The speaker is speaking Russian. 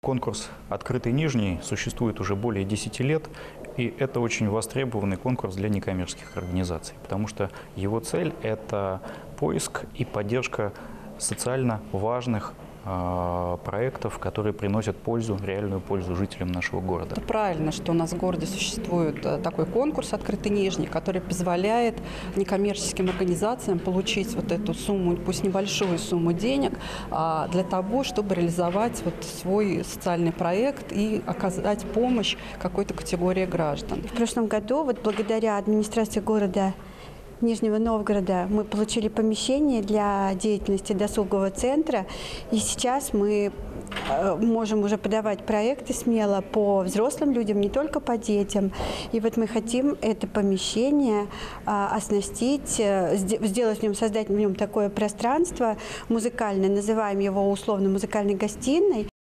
Конкурс «Открытый Нижний» существует уже более 10 лет, и это очень востребованный конкурс для некоммерческих организаций, потому что его цель – это поиск и поддержка социально важных проектов, которые приносят пользу, реальную пользу жителям нашего города. Это правильно, что у нас в городе существует такой конкурс «Открытый Нижний», который позволяет некоммерческим организациям получить вот эту сумму, пусть небольшую сумму денег, для того, чтобы реализовать вот свой социальный проект и оказать помощь какой-то категории граждан. В прошлом году, вот благодаря администрации города Нижнего Новгорода, мы получили помещение для деятельности досугового центра, и сейчас мы можем уже подавать проекты смело по взрослым людям, не только по детям. И вот мы хотим это помещение оснастить, сделать в нем, создать в нем такое пространство музыкальное, называем его условно музыкальной гостиной.